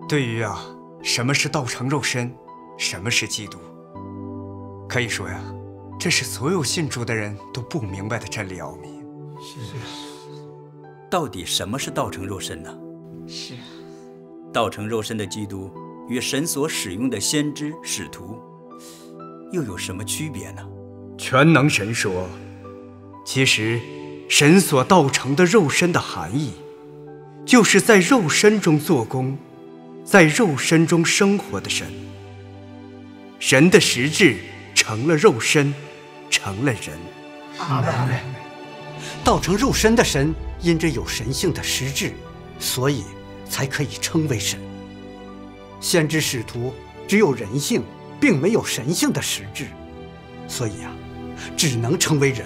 对于什么是道成肉身，什么是基督，可以说这是所有信主的人都不明白的真理奥秘。 是。 到底什么是道成肉身呢？ 是。 道成肉身的基督与神所使用的先知使徒又有什么区别呢？ 全能神说，其实神所道成的肉身的含义，就是在肉身中做工，在肉身中生活的神。神的实质成了肉身，成了人。 阿们。 道成肉身的神因着有神性的实质，所以才可以称为神。先知使徒只有人性，并没有神性的实质，所以只能称为人。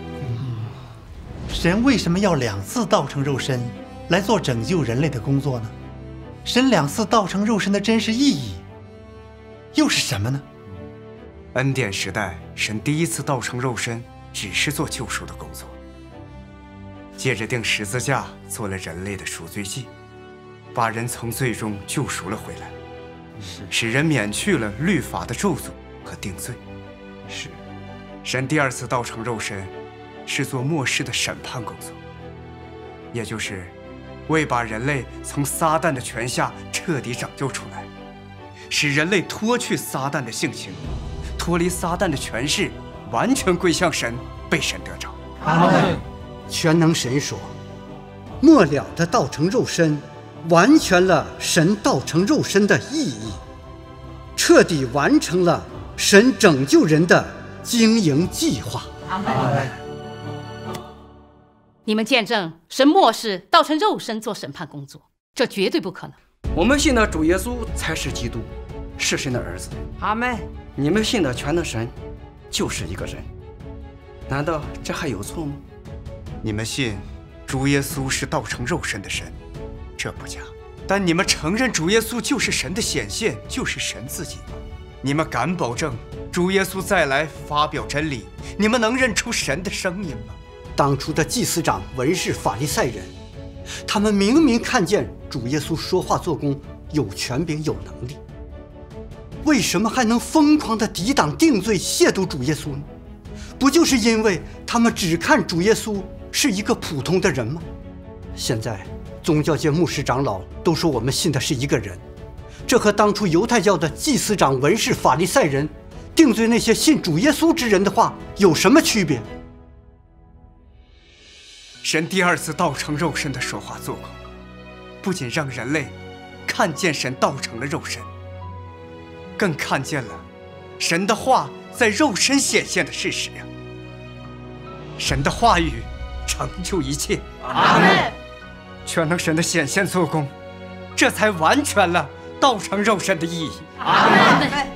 神为什么要2次道成肉身来做拯救人类的工作呢？神2次道成肉身的真实意义又是什么呢？ 恩典时代，神第1次道成肉身只是做救赎的工作，借着钉十字架做了人类的赎罪祭，把人从罪中救赎了回来，使人免去了律法的咒诅和定罪。 是。 神第2次道成肉身是做末世的审判工作，也就是为把人类从撒旦的权下彻底拯救出来，使人类脱去撒旦的性情，脱离撒旦的权势，完全归向神，被神得着。 阿们。 全能神说，末了的道成肉身完全了神道成肉身的意义，彻底完成了神拯救人的经营计划。 阿们。 你们见证神末世道成肉身做审判工作，这绝对不可能。 我们信的主耶稣才是基督，是神的儿子。 阿们。 你们信的全能神就是一个人，难道这还有错吗？ 你们信主耶稣是道成肉身的神，这不假，但你们承认主耶稣就是神的显现，就是神自己吗？你们敢保证主耶稣再来发表真理，你们能认出神的声音吗？ 当初的祭司长、文士、法利赛人，他们明明看见主耶稣说话做工有权柄有能力，为什么还能疯狂地抵挡定罪亵渎主耶稣呢？不就是因为他们只看主耶稣是一个普通的人吗？现在宗教界牧师长老都说我们信的是一个人，这和当初犹太教的祭司长、文士、法利赛人定罪那些信主耶稣之人的话有什么区别？ 神第2次道成肉身的说话做工，不仅让人类看见神道成了肉身，更看见了神的话在肉身显现的事实呀。神的话语成就一切。 阿们。 全能神的显现做工，这才完全了道成肉身的意义。 阿们。